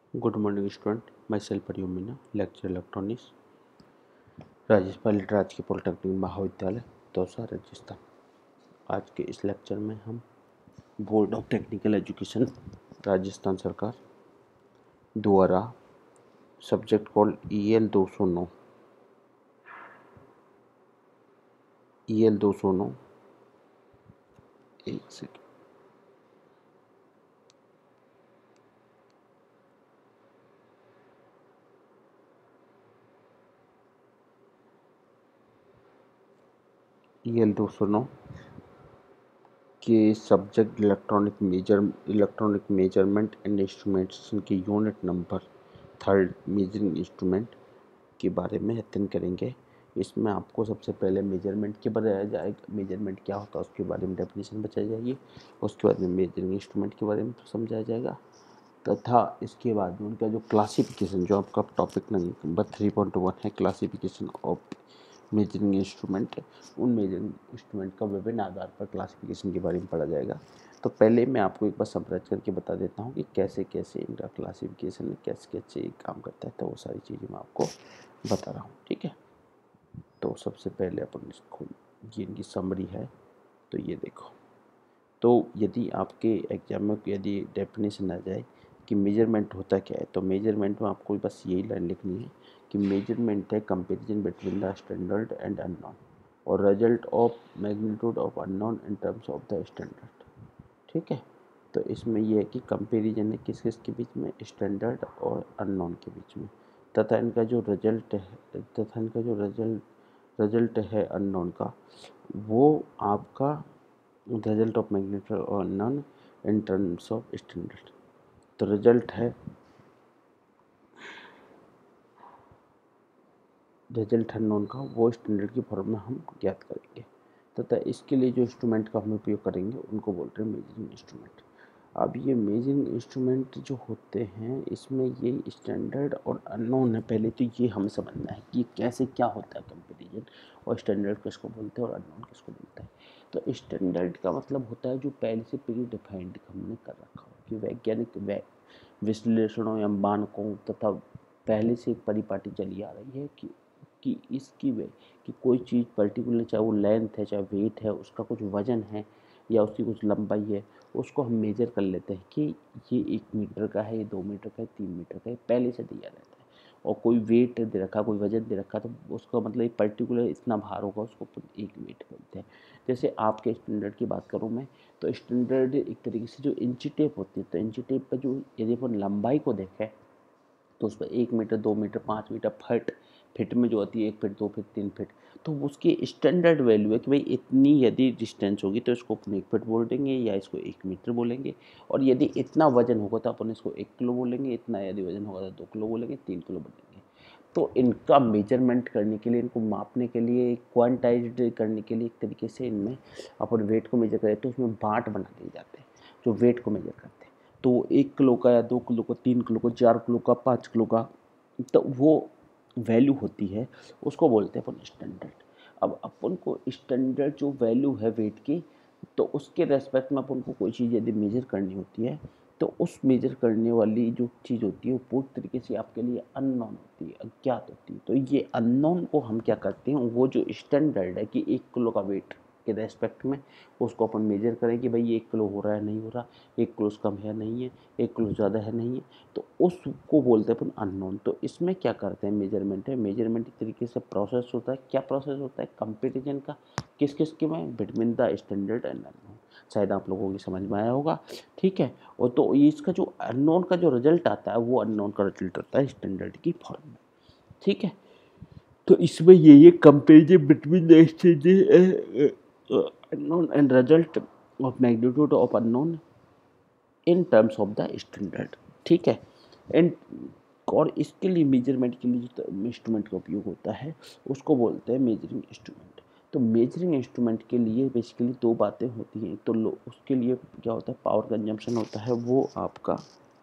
Good morning student, myself Hariom Meena, lecture electronics, Rajesh Pilot राजकीय polytechnic महाविद्यालय दौसा, राजस्थान। आज के इस लेक्चर में हम board of technical education Rajasthan सरकार द्वारा सब्जेक्ट कॉल्ड EL 209 एक सेकेंड, EL 209 के subject electronic measurement and instrumentation के यूनिट नंबर 3 मेजरिंग इंस्ट्रूमेंट के बारे में अध्ययन करेंगे। इसमें आपको सबसे पहले मेजरमेंट के बताया जाएगा, मेजरमेंट क्या होता है उसके बारे में डेफिनेशन बताई जाएगी। उसके बाद में मेजरिंग इंस्ट्रूमेंट के बारे में समझाया जाएगा तथा इसके बाद में उनका जो क्लासिफिकेशन, जो आपका टॉपिक नंबर 3.1 है, क्लासिफिकेशन ऑफ मेजरिंग इंस्ट्रूमेंट, उन मेजरिंग इंस्ट्रूमेंट का विभिन्न आधार पर क्लासिफिकेशन के बारे में पढ़ा जाएगा। तो पहले मैं आपको एक बार समराइज करके बता देता हूँ कि कैसे कैसे इनका क्लासिफिकेशन, कैसे कैसे काम करता है, तो वो सारी चीज़ें मैं आपको बता रहा हूँ, ठीक है। तो सबसे पहले अपन इसको, ये इनकी समरी है, तो ये देखो। तो यदि आपके एग्जाम में यदि डेफिनेशन आ जाए कि मेजरमेंट होता क्या है, तो मेजरमेंट में आपको बस यही लाइन लिखनी है कि मेजरमेंट है comparison between the standard and unknown और result of magnitude of unknown in terms of the standard, ठीक है। तो इसमें यह है कि कंपैरिजन है किस किस के बीच में, स्टैंडर्ड और अननोन के बीच में, तथा इनका जो रिजल्ट है अननोन का, वो आपका रिजल्ट ऑफ मैग्नीट्यूड और unknown in terms of standard. तो रिजल्ट अननोन का, वो स्टैंडर्ड की फॉर्म में हम ज्ञात करेंगे तथा इसके लिए जो इंस्ट्रूमेंट का हम उपयोग करेंगे उनको बोलते हैं मेजरिंग इंस्ट्रूमेंट। अब ये मेजरिंग इंस्ट्रूमेंट जो होते हैं, इसमें ये स्टैंडर्ड और अननोन है। पहले तो ये हमें समझना है कि कैसे क्या होता है कंपैरिजन, और स्टैंडर्ड किसको बोलते हैं और अननोन किसको बोलते हैं। तो स्टैंडर्ड का मतलब होता है जो पहले से प्री डिफाइंड हमने कर रखा हो, कि वैज्ञानिक विश्लेषणों या मानकों तथा पहले से एक परिपाटी चली आ रही है कि इसकी वे कि कोई चीज़ पर्टिकुलर, चाहे वो लेंथ है, चाहे वेट है, उसका कुछ वजन है या उसकी कुछ लंबाई है, उसको हम मेजर कर लेते हैं कि ये 1 मीटर का है, ये 2 मीटर का है, 3 मीटर का है, पहले से दिया रहता है। और कोई वेट दे रखा, कोई वजन दे रखा, तो उसका मतलब एक पर्टिकुलर इतना भार होगा, उसको अपन एक वेट बोलते हैं। जैसे आपके स्टैंडर्ड की बात करूँ मैं, तो स्टैंडर्ड एक तरीके से जो इंची टेप होती है, तो इंची टेप पर जो यदि अपन लंबाई को देखें तो उस पर 1 मीटर, 2 मीटर, 5 मीटर, फिट में जो होती है 1 फीट, 2 फीट, 3 फीट, तो उसकी स्टैंडर्ड वैल्यू है कि भाई इतनी यदि डिस्टेंस होगी तो इसको अपन 1 फीट बोल देंगे या इसको 1 मीटर बोलेंगे। और यदि इतना वजन होगा तो अपन इसको 1 किलो बोलेंगे, इतना यदि वजन होगा तो 2 किलो बोलेंगे, 3 किलो बोलेंगे। तो इनका मेजरमेंट करने के लिए, इनको मापने के लिए, क्वांटाइज्ड करने के लिए एक तरीके से इनमें अपन वेट को मेजर करें तो उसमें बाँट बना दिए जाते हैं जो वेट को मेजर करते हैं। तो 1 किलो का या 2 किलो का, 3 किलो का, 4 किलो का, 5 किलो का, तो वो वैल्यू होती है, उसको बोलते हैं अपन स्टैंडर्ड। अब अपन को स्टैंडर्ड जो वैल्यू है वेट की, तो उसके रेस्पेक्ट में अपन को कोई चीज़ यदि मेजर करनी होती है, तो उस मेजर करने वाली जो चीज़ होती है वो पूरी तरीके से आपके लिए अननोन होती है, अज्ञात होती है। तो ये अननोन को हम क्या करते हैं, वो जो स्टैंडर्ड है कि 1 किलो का वेट के रेस्पेक्ट में उसको अपन मेजर करें कि भाई ये 1 किलो हो रहा है, नहीं हो रहा, 1 किलो से कम है, नहीं है, 1 किलो ज़्यादा है, नहीं है, तो उसको बोलते हैं अपन अननोन। तो इसमें क्या करते हैं, मेजरमेंट है, मेजरमेंट एक तरीके से प्रोसेस होता है। क्या प्रोसेस होता है, कंपेरिजन का, किस किस के में, between the standard and unknown. शायद आप लोगों की समझ में आया होगा, ठीक है। और तो इसका जो अननोन का जो रिजल्ट आता है, वो अननोन का रिजल्ट आता है स्टैंडर्ड की फॉर्म में, ठीक है। तो इसमें ये comparison between the standard unknown and result of magnitude of unknown in terms of the standard, ठीक है। एंड और इसके लिए मेजरमेंट के लिए जो इंस्ट्रूमेंट का उपयोग होता है उसको बोलते हैं मेजरिंग इंस्ट्रूमेंट। तो मेजरिंग इंस्ट्रूमेंट के लिए बेसिकली 2 बातें होती हैं। तो उसके लिए क्या होता है, पावर कंजम्पशन होता है, वो आपका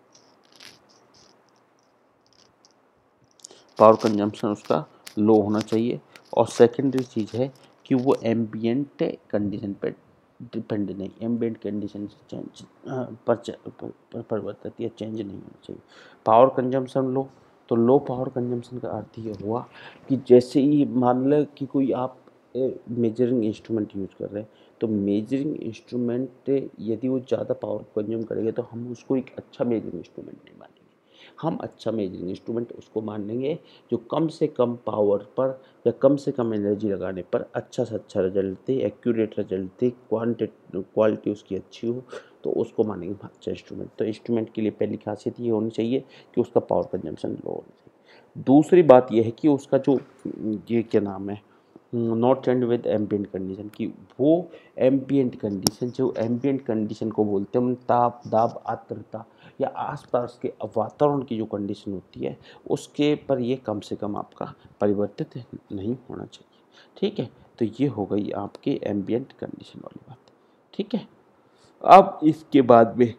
पावर कंजम्पशन उसका लो होना चाहिए। और सेकेंडरी चीज़ है कि वो एम्बियंट कंडीशन पे डिपेंड नहीं, एम्बिएंट कंडीशन से चेंज पर परिवर्तित या चेंज नहीं होना चाहिए। पावर कंजम्पशन लो, तो लो पावर कंजम्पशन का अर्थ ये हुआ कि जैसे ही मान लो कि कोई आप मेजरिंग इंस्ट्रूमेंट यूज कर रहे हैं, तो मेजरिंग इंस्ट्रूमेंट यदि वो ज़्यादा पावर कंज्यूम करेगा तो हम उसको एक अच्छा मेजरिंग इंस्ट्रूमेंट नहीं मानेंगे। हम अच्छा मेजरिंग इंस्ट्रूमेंट उसको मानेंगे जो कम से कम पावर पर या कम से कम एनर्जी लगाने पर अच्छा से अच्छा रिजल्ट दे, एक्यूरेट रिजल्ट दे, क्वालिटी उसकी अच्छी हो, तो उसको मानेंगे अच्छा इंस्ट्रूमेंट। तो इंस्ट्रूमेंट के लिए पहली खासियत ये होनी चाहिए कि उसका पावर कंजम्पशन लो होना चाहिए। दूसरी बात यह है कि उसका जो ये क्या नाम है, not change with ambient condition, की वो एम्बिएंट कंडीशन, जो एम्बिएंट कंडीशन को बोलते हैं, ताप, दाब, आर्द्रता या आसपास के वातावरण की जो कंडीशन होती है उसके पर ये कम से कम आपका परिवर्तित नहीं होना चाहिए। ठीक है, तो ये हो गई आपकी एम्बिएंट कंडीशन वाली बात। ठीक है, अब इसके बाद में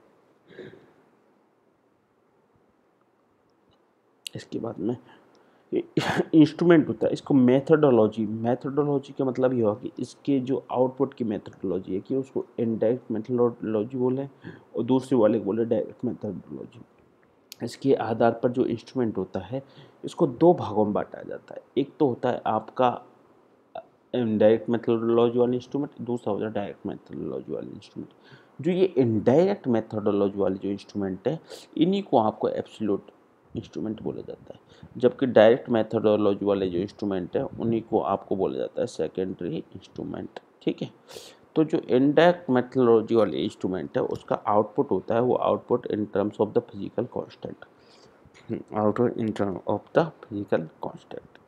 इंस्ट्रूमेंट होता है, इसको मेथडोलॉजी का मतलब ये होगा कि इसके जो आउटपुट की मेथडोलॉजी है कि उसको इनडायरेक्ट मेथडोलॉजी बोले और दूसरे वाले को बोले डायरेक्ट मेथडोलॉजी। इसके आधार पर जो इंस्ट्रूमेंट होता है इसको दो भागों में बांटा जाता है। एक तो होता है आपका इनडायरेक्ट मेथडोलॉजी वाले इंस्ट्रूमेंट, दूसरा होता है डायरेक्ट मेथडोलॉजी वाले इंस्ट्रूमेंट। जो ये इनडायरेक्ट मेथडोलॉजी वाले जो इंस्ट्रूमेंट है इन्हीं को आपको एब्सोल्यूट इंस्ट्रूमेंट बोला जाता है, जबकि डायरेक्ट मेथडोलॉजी वाले जो इंस्ट्रूमेंट है उन्हीं को आपको बोला जाता है सेकेंडरी इंस्ट्रूमेंट। ठीक है, तो जो इनडायरेक्ट मेथडोलॉजी वाले इंस्ट्रूमेंट है उसका आउटपुट होता है, वो output in terms of the physical constant, output in terms of the physical constant.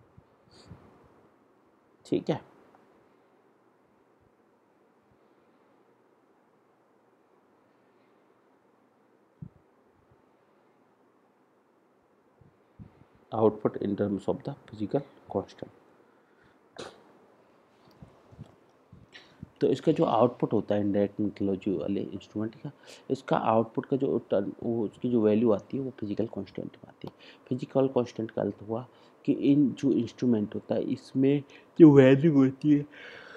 ठीक है, output in terms of the physical constant. तो इसका जो आउटपुट होता है इनडायरेक्ट मेथडोलॉजी वाले इंस्ट्रूमेंट का, इसका आउटपुट का जो टर्म, वो उसकी जो वैल्यू आती है वो फिजिकल कांस्टेंट में आती है। फिजिकल कांस्टेंट का अर्थ हुआ कि इन जो इंस्ट्रूमेंट होता है इसमें जो वैल्यू होती है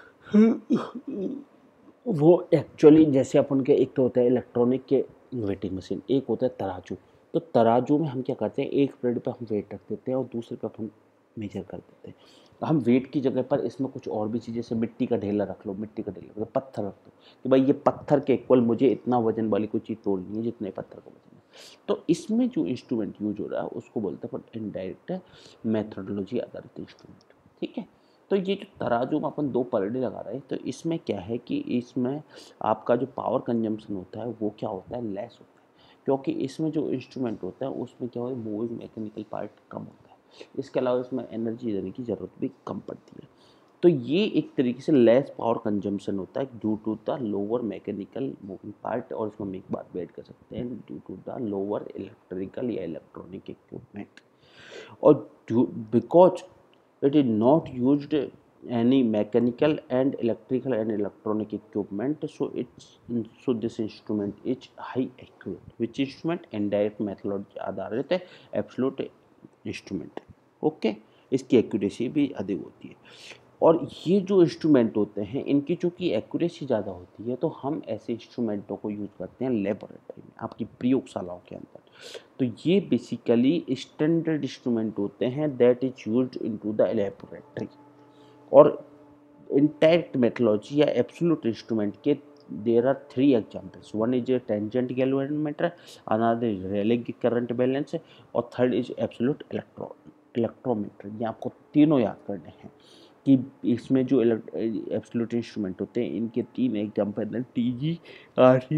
वो एक्चुअली जैसे अपन के एक तो होता है इलेक्ट्रॉनिक के वेटिंग मशीन, एक होता है तराजू। तो तराजू में हम क्या करते हैं, एक प्लेट पे हम वेट रख देते हैं और दूसरे पे हम मेजर कर देते हैं। तो हम वेट की जगह पर इसमें कुछ और भी चीज़, जैसे मिट्टी का ढेला रख लो, मिट्टी का ढेला रख लो, पत्थर रख दो कि भाई ये पत्थर के इक्वल मुझे इतना वजन वाली कोई चीज़ तोड़नी है जितने पत्थर का वजन है। तो इसमें जो इंस्ट्रूमेंट यूज हो रहा है उसको बोलते हैं इनडायरेक्ट मेथडोलॉजी आधारित इंस्ट्रूमेंट। ठीक है, तो ये जो तराजू में अपन दो पलड़े लगा रहे हैं, तो इसमें क्या है कि इसमें आपका जो पावर कंजम्पशन होता है वो क्या होता है, लेस होता है, क्योंकि इसमें जो इंस्ट्रूमेंट होता है उसमें क्या होता है, मूविंग मैकेनिकल पार्ट कम होता है। इसके अलावा इसमें एनर्जी देने की ज़रूरत भी कम पड़ती है। तो ये एक तरीके से लेस पावर कंजम्पशन होता है due to the lower mechanical moving part, और इसमें हम एक बात ऐड कर सकते हैं, due to the lower electrical या इलेक्ट्रॉनिक इक्विपमेंट, और because it is not used any mechanical and electrical and electronic equipment, so this instrument is high accurate. which instrument, indirect methodology आधारित है एब्सोल्यूट इंस्ट्रूमेंट। ओके, इसकी accuracy भी अधिक होती है। और ये जो इंस्ट्रूमेंट होते हैं इनकी चूँकि एक्यूरेसी ज़्यादा होती है, तो हम ऐसे इंस्ट्रूमेंटों को यूज़ करते हैं लेबोरेटरी में, आपकी प्रयोगशालाओं के अंदर। तो ये बेसिकली स्टैंडर्ड इंस्ट्रूमेंट होते हैं that is used into the laboratory. और इनडायरेक्ट मेथडोलॉजी या एब्सोल्यूट इंस्ट्रूमेंट के there are three examples, one is a tangent galvanometer, another is Rayleigh current balance, और थर्ड इज एब्सोल्यूट इलेक्ट्रोमीटर। ये आपको तीनों याद करने हैं कि इसमें जो एब्सोल्यूट इंस्ट्रूमेंट होते हैं इनके तीन एग्जाम्पल हैं, टी जी, आर सी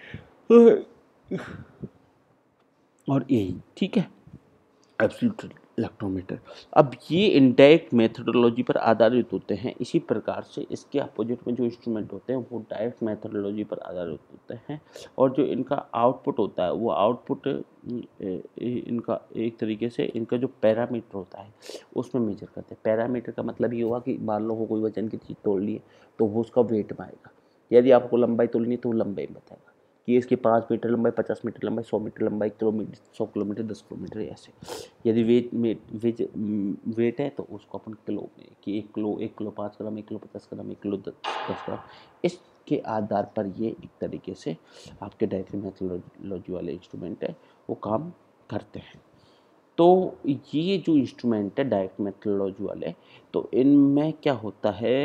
और यही। ठीक है, एब्सोल्यूट इलेक्ट्रोमीटर। अब ये इनडायरेक्ट मेथडोलॉजी पर आधारित होते हैं। इसी प्रकार से इसके अपोजिट में जो इंस्ट्रूमेंट होते हैं वो डायरेक्ट मेथडोलॉजी पर आधारित होते हैं, और जो इनका आउटपुट होता है वो आउटपुट इनका एक तरीके से इनका जो पैरामीटर होता है उसमें मेजर करते हैं। पैरामीटर का मतलब ये हुआ कि मान लो हो कोई वजन की चीज़ तोड़ ली है तो वो उसका वेट में आएगा, यदि आपको लंबाई तोड़नी है तो वो लंबाई में बताएगा। कि इसकी 5 मीटर लंबाई, 50 मीटर लंबाई, 100 मीटर लंबाई, किलोमीटर, 100 किलोमीटर, 10 किलोमीटर, ऐसे। यदि वेट है तो उसको अपन किलो में, कि 1 kilo 5 gram, 1 kilo 50 gram, 1 kilo 10 gram, इसके आधार पर ये एक तरीके से आपके डायरेक्ट मेथोडोलॉजी वाले इंस्ट्रूमेंट है वो काम करते हैं। तो ये जो इंस्ट्रूमेंट है डायरेक्ट मेथोडोलॉजी वाले, तो इनमें क्या होता है,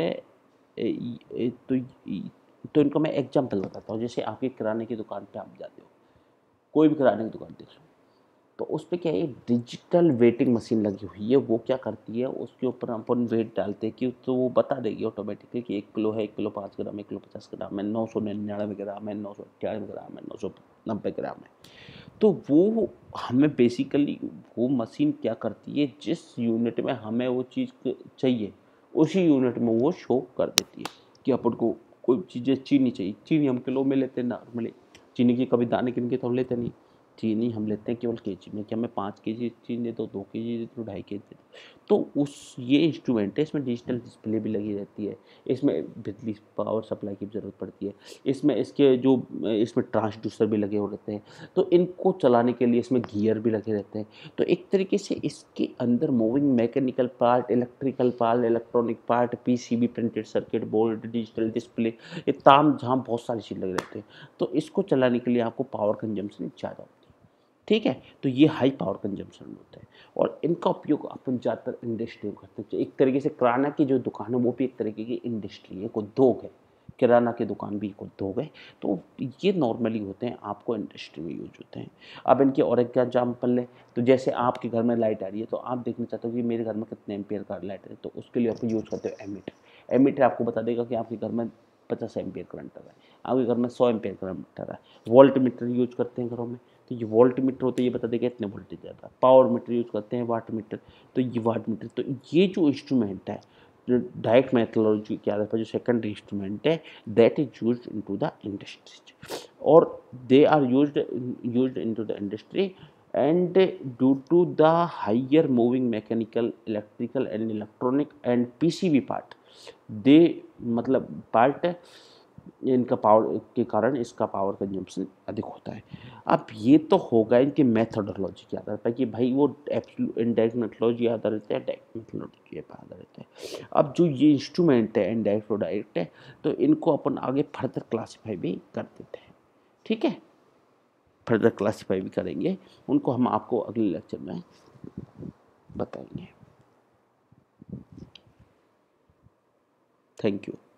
तो इनको मैं एग्जांपल बताता हूँ। जैसे आपकी किराने की दुकान पे आप जाते हो, कोई भी किराने की दुकान देख लो, तो उस पर क्या है, डिजिटल वेटिंग मशीन लगी हुई है। वो क्या करती है, उसके ऊपर अपन वेट डालते हैं कि तो वो बता देगी ऑटोमेटिकली कि 1 किलो है, 1 किलो 5 ग्राम, 1 किलो 50 ग्राम है, 999 ग्राम है, 998 ग्राम है, 990 ग्राम है। तो वो हमें बेसिकली वो मशीन क्या करती है, जिस यूनिट में हमें वो चीज़ चाहिए उसी यूनिट में वो शो कर देती है कि अपन को कोई चीज़ें चीनी चाहिए, चीनी हम किलो में लेते हैं नॉर्मली, चीनी की कभी दाने गिन के तो हम लेते नहीं, चीनी हम लेते हैं केवल केजी में, कि हमें 5 केजी चीनी दे दो, 2 केजी दे दो, 2.5 केजी दे दो। तो उस ये इंस्ट्रूमेंट है, इसमें डिजिटल डिस्प्ले भी लगी रहती है, इसमें बिजली पावर सप्लाई की ज़रूरत पड़ती है, इसमें इसमें ट्रांसड्यूसर भी लगे हो रहते हैं, तो इनको चलाने के लिए इसमें गियर भी लगे रहते हैं। तो एक तरीके से इसके अंदर moving mechanical part, electrical part, electronic part, PCB, printed circuit board, digital display, ये ताम झाम बहुत सारी चीज़ लगे रहते हैं। तो इसको चलाने के लिए आपको पावर कंजम्पशन ज़्यादा होती है। ठीक है, तो ये हाई पावर कंजम्पशन होता है और इनका उपयोग अपन ज़्यादातर इंडस्ट्री में करते हैं। एक तरीके से किराना की जो दुकान है वो भी एक तरीके की इंडस्ट्री है, एक उद्योग है, किराना की दुकान भी एक उद्योग है। तो ये नॉर्मली होते हैं, आपको इंडस्ट्री में यूज होते हैं। अब इनके और एक एग्जाम्पल लें, तो जैसे आपके घर में लाइट आ रही है, तो आप देखना चाहते हो कि मेरे घर में कितने एम्पियर का लाइट है, तो उसके लिए आप यूज़ करते हो एमीटर। एमीटर आपको बता देगा कि आपके घर में 50 एम्पियर करंट आ रहा है, आपके घर में 100 एम्पियर करंट आ रहा है। वोल्ट मीटर यूज करते हैं घरों में, तो ये वोल्ट मीटर होता है, ये बता देगा इतने वोल्टेज ज़्यादा। पावर मीटर यूज करते हैं, वाट मीटर, तो ये वाट मीटर। तो ये जो इंस्ट्रूमेंट है, जो डायरेक्ट मेथोडोलॉजी के आधार पर जो सेकंडरी इंस्ट्रूमेंट है, that is used into the industries, और they are used into the industry, and due to the higher moving mechanical, electrical and electronic and PCB part, they मतलब part इनका power के कारण इसका पावर कंजम्पशन अधिक होता है। अब ये तो होगा इनके मेथोडोलॉजी के आधार पर कि भाई वो इनडायरेक्ट मेथोडोलॉजी आधारित है, डायरेक्ट मेथोडोलॉजी पर आधारित है। अब जो ये इंस्ट्रूमेंट है इनडायरेक्ट और डायरेक्ट है, तो इनको अपन आगे फर्दर क्लासीफाई भी कर देते हैं। ठीक है, फर्दर क्लासीफाई भी करेंगे, उनको हम आपको अगले लेक्चर में बताएंगे। Thank you.